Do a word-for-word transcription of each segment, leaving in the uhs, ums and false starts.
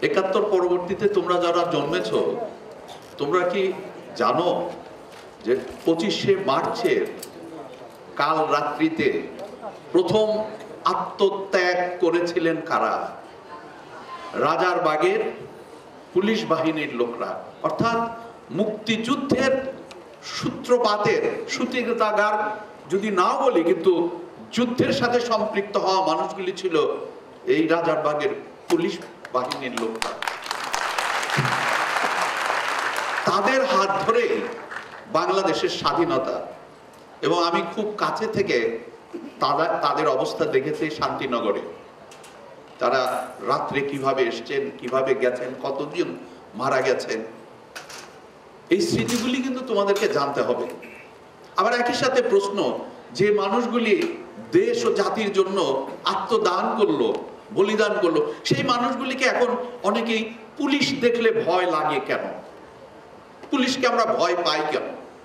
একাত্তর পরবর্তীতে তোমরা যারা জন্মেছ, তোমরা কি জানো যে পঁচিশে মার্চের কাল রাত্রিতে প্রথম আত্মত্যাগ করেছিলেন কারা? রাজারবাগের পুলিশ বাহিনীর লোকরা। অর্থাৎ মুক্তিযুদ্ধের সূত্রপাতের সূতিকাগার যদি নাও বলি, কিন্তু যুদ্ধের সাথে সম্পৃক্ত হওয়া মানুষগুলি ছিল এই রাজারবাগের পুলিশ বাহিনীর লোকরা। তাদের হাত ধরে বাংলাদেশের স্বাধীনতা, এবং আমি খুব কাছে থেকে তাদের অবস্থা দেখেছি শান্তিনগরে। তারা রাত্রে কিভাবে এসছেন, কিভাবে গেছেন, কতদিন মারা গেছেন, এই স্মৃতিগুলি কিন্তু তোমাদেরকে জানতে হবে। আবার একই সাথে প্রশ্ন, যে মানুষগুলি দেশ ও জাতির জন্য আত্মদান করলো, বলিদান করলো, সেই মানুষগুলিকে এখন অনেকেই পুলিশ দেখলে ভয় লাগে কেন? পুলিশকে আমরা ভয় পাই কেন?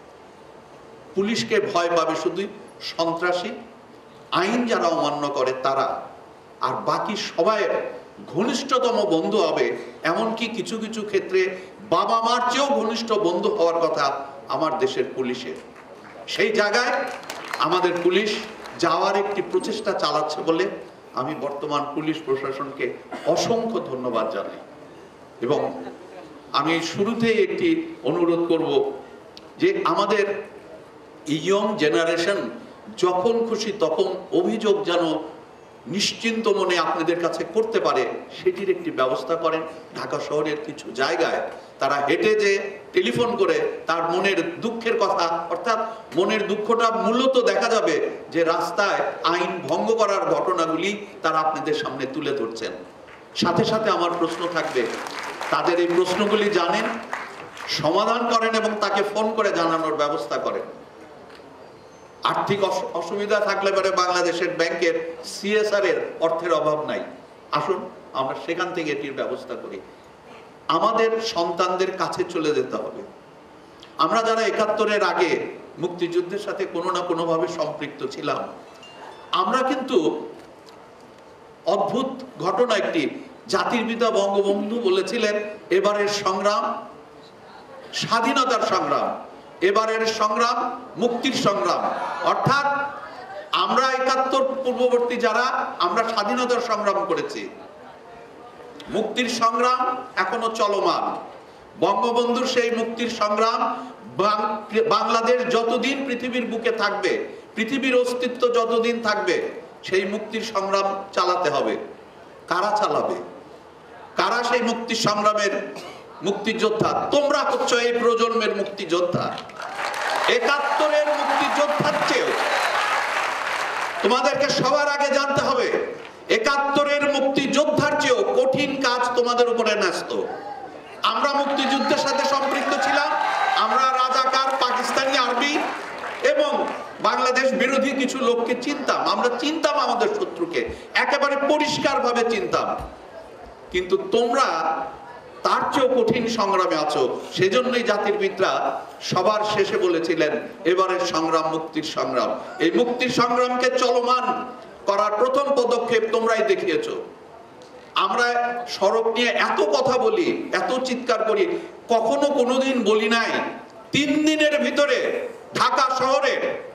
পুলিশকে ভয় পাবে শুধু সন্ত্রাসী, আইন যারা অমান্য করে তারা, আর বাকি সবাই ঘনিষ্ঠতম বন্ধু হবে। এমনকি কিছু কিছু ক্ষেত্রে বাবা মার চেয়েও ঘনিষ্ঠ বন্ধু হওয়ার কথা আমার দেশের পুলিশের। সেই জায়গায় আমাদের পুলিশ যাওয়ার একটি প্রচেষ্টা চালাচ্ছে বলে আমি বর্তমান পুলিশ প্রশাসনকে অসংখ্য ধন্যবাদ জানাই। এবং আমি শুরুতেই একটি অনুরোধ করব যে আমাদের ইয়ং জেনারেশন যখন খুশি তখন অভিযোগ যেন নিশ্চিন্ত মনে আপনাদের কাছে করতে পারে, সেটির একটি ব্যবস্থা করেন। ঢাকা শহরের কিছু জায়গায় তারা হেঁটে যে টেলিফোন করে তার মনের দুঃখের কথা, অর্থাৎ মনের দুঃখটা মূলত দেখা যাবে যে রাস্তায় আইন ভঙ্গ করার ঘটনাগুলি তারা আপনাদের সামনে তুলে ধরছেন। সাথে সাথে আমার প্রশ্ন থাকবে, তাদের এই প্রশ্নগুলি জানেন, সমাধান করেন এবং তাকে ফোন করে জানানোর ব্যবস্থা করেন। আর্থিক অসুবিধা থাকলে পরে বাংলাদেশের ব্যাংকের সিএসআর এর অর্থের অভাব নাই, আসুন আমরা সেখান থেকে এটির ব্যবস্থা করি। আমাদের সন্তানদের কাছে চলে যেতে হবে। আমরা যারা একাত্তরের আগে মুক্তিযুদ্ধের সাথে কোনো না কোনো ভাবে সম্পৃক্ত ছিলাম, আমরা কিন্তু অদ্ভুত ঘটনা একটি, জাতির পিতা বঙ্গবন্ধু বলেছিলেন এবারের সংগ্রাম স্বাধীনতার সংগ্রাম, এবারের সংগ্রাম মুক্তির সংগ্রাম। অর্থাৎ আমরা একাত্তর পূর্ববর্তী যারা, আমরা স্বাধীনতার সংগ্রাম করেছি, মুক্তির সংগ্রাম এখনো চলমান। বঙ্গবন্ধুর সেই মুক্তির সংগ্রাম বাংলাদেশ যতদিন পৃথিবীর বুকে থাকবে, পৃথিবীর অস্তিত্ব যতদিন থাকবে, সেই মুক্তির সংগ্রাম চালাতে হবে। কারা চালাবে? কারা সেই মুক্তির সংগ্রামের মুক্তিযোদ্ধা? তোমরা হচ্ছ এই প্রজন্মের মুক্তিযোদ্ধা। একাত্তরের মুক্তিযোদ্ধার চেয়েও তোমাদেরকে সবার আগে জানতে হবে, একাত্তরের মুক্তিযোদ্ধার চেয়েও কঠিন কাজ তোমাদের উপরে ন্যস্ত। আমরা মুক্তিযুদ্ধের সাথে সম্পৃক্ত ছিলাম, আমরা রাজাকার, পাকিস্তানি আর্মি এবং বাংলাদেশ বিরোধী কিছু লোককে চিনতাম, আমরা চিনতাম আমাদের শত্রুকে, একেবারে পরিষ্কার ভাবে চিনতাম। কিন্তু তোমরা তার চেয়েও কঠিন সংগ্রামে আছো। সেজন্যই জাতির পিতা সবার শেষে বলেছিলেন এবারের সংগ্রাম মুক্তির সংগ্রাম। এই মুক্তির সংগ্রামকে চলমান করার প্রথম পদক্ষেপ তোমরাই দেখিয়েছো। আমরা সড়ক নিয়ে এত কথা বলি, এত চিৎকার করি, কখনো কোনোদিন বলি নাই তিন দিনের ভিতরে ঢাকা শহরে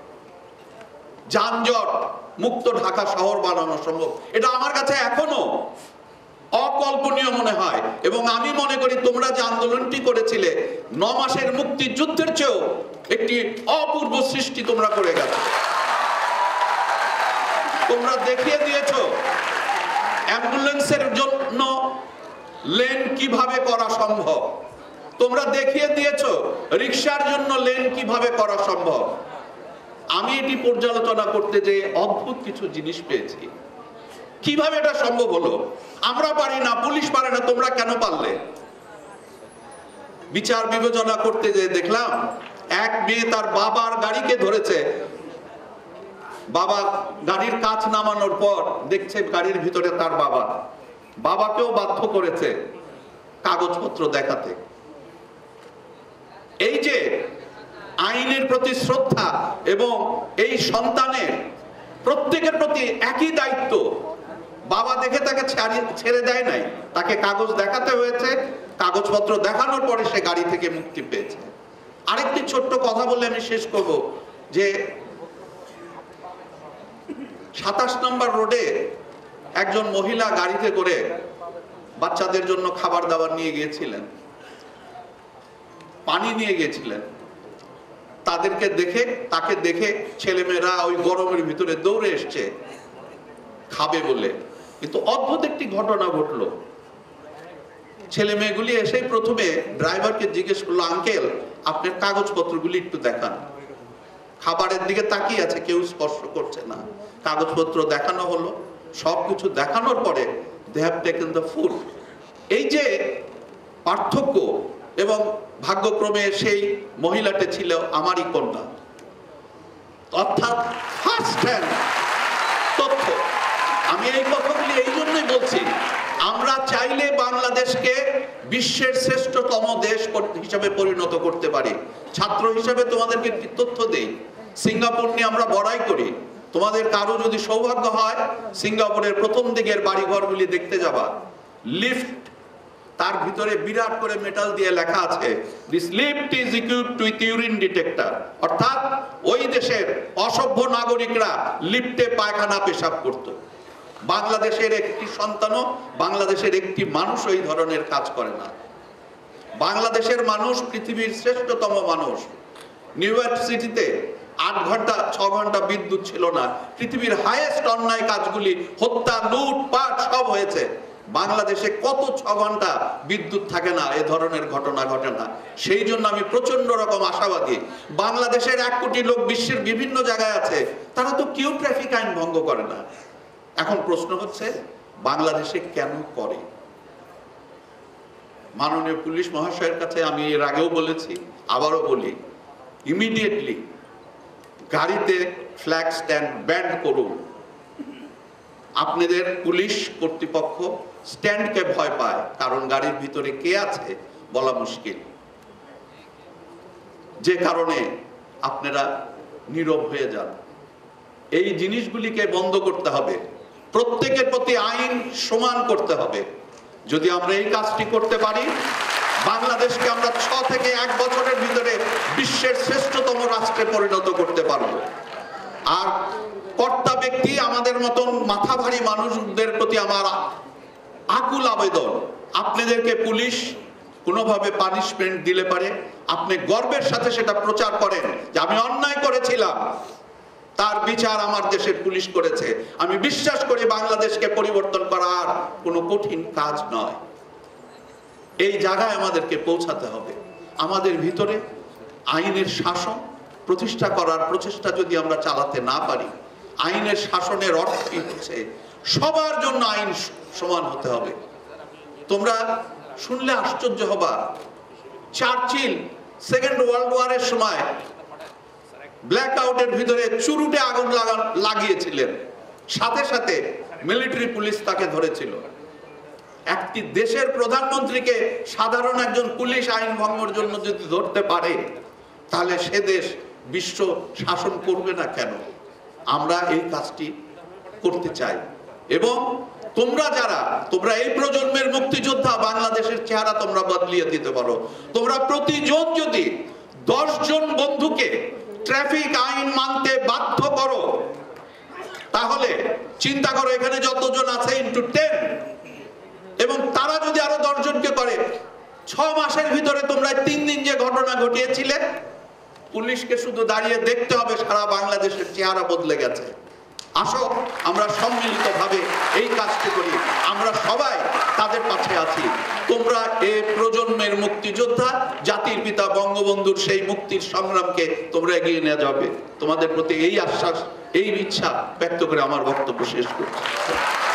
যানজট মুক্ত ঢাকা শহর বানানো সম্ভব। এটা আমার কাছে এখনো অকল্পনীয় মনে হয়। এবং আমি মনে করি তোমরা যে আন্দোলনটি করেছিলে ন মাসের মুক্তিযুদ্ধের চেয়েও একটি অপূর্ব সৃষ্টি তোমরা করে গেছো। তোমরা দেখিয়ে দিয়েছো অ্যাম্বুলেন্সের জন্য লেন কিভাবে করা সম্ভব, তোমরা দেখিয়ে দিয়েছো রিকশার জন্য লেন কিভাবে করা সম্ভব। আমি এটি পর্যালোচনা করতে যে অদ্ভুত কিছু জিনিস পেয়েছি। কিভাবে এটা সম্ভব হলো? আমরা পারি না, পুলিশ পারে না, তোমরা কেন পারলে? বিচার বিবেচনা করতে যে দেখলাম এক মেয়ে তার বাবার গাড়িকে ধরেছে, বাবা গাড়ির কাঁচ নামানোর পর দেখছে গাড়ির ভিতরে তার বাবা, বাবাকেও বাধ্য করেছে কাগজপত্র দেখাতে। এই যে আইনের প্রতি শ্রদ্ধা এবং এই সন্তানের প্রত্যেকের প্রতি একই দায়িত্ব, বাবা দেখে তাকে ছেড়ে দেয় নাই, তাকে কাগজ দেখাতে হয়েছে, কাগজপত্র দেখানোর পরে সে গাড়ি থেকে মুক্তি পেয়েছে। আরেকটি ছোট্ট কথা বলে আমি শেষ করব, যে সাতাশ নম্বর রোডে একজন মহিলা গাড়িতে করে বাচ্চাদের জন্য খাবার দাবার নিয়ে গিয়েছিলেন, পানি নিয়ে গিয়েছিলেন। তাদেরকে দেখে তাকে দেখে ছেলেমেয়েরা ওই গরমের ভিতরে দৌড়ে এসছে খাবে বলে। কিন্তু অদ্ভুত একটি ঘটনা ঘটলো। ছেলে মেয়েগুলি এসেই প্রথমে ড্রাইভারকে জিজ্ঞেস করলো, আঙ্কেল আপনার কাগজপত্রগুলি একটু দেখান। খাবারের দিকে তাকিয়ে আছে, কেউ স্পর্শ করছে না। কাগজপত্র দেখানো হলো, সবকিছু দেখানোর পরে they have taken the food। এই যে পার্থক্য, এবং ভাগ্যক্রমে সেই মহিলাটি ছিল আমারই কন্যা, অর্থাৎ ফার্স্ট হ্যান্ড তথ্য। আমি এই কথাগুলি এই জন্যই বলছি, আমরা চাইলে বাংলাদেশকে বিশ্বের শ্রেষ্ঠতম দেশ হিসাবে পরিণত করতে পারি। ছাত্র হিসাবে তোমাদেরকে একটি তথ্য দেই, সিঙ্গাপুর নিয়ে আমরা বড়াই করি। তোমাদের কারো যদি সৌভাগ্য হয় সিঙ্গাপুরের প্রথম দিকের বাড়িঘরগুলি দেখতে যাবা, লিফট তার ভিতরে বিরাট করে মেটাল দিয়ে লেখা আছে, this lift is equipped with urine detector. অর্থাৎ ওই দেশের অসভ্য নাগরিকরা লিফটে পায়খানা পেশাব করত। বাংলাদেশের একটি সন্তানও, বাংলাদেশের একটি মানুষ ওই ধরনের কাজ করে না। বাংলাদেশের মানুষ পৃথিবীর শ্রেষ্ঠতম মানুষ। নিউ ইয়র্ক সিটিতে আট ঘন্টা ছ ঘন্টা বিদ্যুৎ ছিল না। পৃথিবীর হাইয়েস্ট অন্যায় কাজগুলি, হত্যা, লুটপাট সব হয়েছে। বাংলাদেশে কত ছ ঘন্টা বিদ্যুৎ থাকে না, এ ধরনের ঘটনা ঘটে না। সেই জন্য আমি প্রচন্ড রকম আশাবাদী। বাংলাদেশের এক কোটি লোক বিশ্বের বিভিন্ন জায়গায় আছে, তারা তো কেউ ট্রাফিক আইন ভঙ্গ করে না। এখন প্রশ্ন হচ্ছে বাংলাদেশে কেন করে? মাননীয় পুলিশ মহাশয়ের কাছে আমি এর আগেও বলেছি, আবারও বলি, ইমিডিয়েটলি গাড়িতে ফ্ল্যাগ স্ট্যান্ড ব্যান করুন। আপনাদের পুলিশ কর্তৃপক্ষ স্ট্যান্ডকে ভয় পায়, কারণ গাড়ির ভিতরে কে আছে বলা মুশকিল। যে কারণে আপনারা নীরব হয়ে যান। এই জিনিসগুলিকে বন্ধ করতে হবে। প্রত্যেকের প্রতি আইন সমান করতে হবে। যদি আমরা এই কাজটি করতে পারি, বাংলাদেশকে আমরা ছ থেকে এক বছরের ভিতরে বিশ্বের শ্রেষ্ঠতম রাষ্ট্রে পরিণত করতে পারব। আর কর্তা ব্যক্তি আমাদের মতন মাথা ভারী মানুষদের প্রতি আমার আকুল আবেদন, আপনাদেরকে পুলিশ কোনোভাবে পানিশমেন্ট দিলে পারে আপনি গর্বের সাথে সেটা প্রচার করেন যে আমি অন্যায় করেছিলাম, তার বিচার আমার দেশের পুলিশ করেছে। আমি বিশ্বাস করি বাংলাদেশকে পরিবর্তন করার কোনো কঠিন কাজ নয়। এই জায়গায় আমাদেরকে পৌঁছাতে হবে। আমাদের ভিতরে আইনের শাসন প্রতিষ্ঠা করার প্রচেষ্টা যদি আমরা চালাতে না পারি, আইনের শাসনের অর্থই হচ্ছে সবার জন্য আইন সমান হতে হবে। তোমরা শুনলে আশ্চর্য হবা, চার্চিল সেকেন্ড ওয়ার্ল্ড ওয়ারের সময় ব্ল্যাক আউটের ভিতরে চুরুটে আগুন লাগিয়েছিলেন, সাথে সাথে মিলিটারি পুলিশ তাকে ধরেছিল। একটি দেশের প্রধানমন্ত্রীকে সাধারণ একজন পুলিশ আইন ভঙ্গের জন্য যদি ধরতে পারে, তাহলে সে দেশ বিশ্ব শাসন করবে না কেন? আমরা এই কাজটি করতে চাই। এবং তোমরা যারা, তোমরা এই প্রজন্মের মুক্তিযোদ্ধা, বাংলাদেশের চেহারা তোমরা বদলিয়ে দিতে পারো। তোমরা প্রতিজন যদি দশ জন বন্ধুকে ট্রাফিক আইন মানতে বাধ্য করো, তাহলে চিন্তা করো এখানে যতজন আছে ইন্টু টেন, এবং তারা যদি আরো দশ জনকে করে, ছ মাসের ভিতরে তোমরা তিন দিন যে ঘটনা ঘটিয়েছিলে, পুলিশকে শুধু দাঁড়িয়ে দেখতে হবে সারা বাংলাদেশের চেহারা বদলে গেছে। আসো আমরা সম্মিলিতভাবে এই কাজটি করি। আমরা সবাই তাদের পাশে আছি। তোমরা এই প্রজন্মের মুক্তিযোদ্ধা, জাতির পিতা বঙ্গবন্ধুর সেই মুক্তির সংগ্রামকে তোমরা এগিয়ে নিয়ে যাবে। তোমাদের প্রতি এই আশ্বাস, এই ইচ্ছা ব্যক্ত করে আমার বক্তব্য শেষ করছি।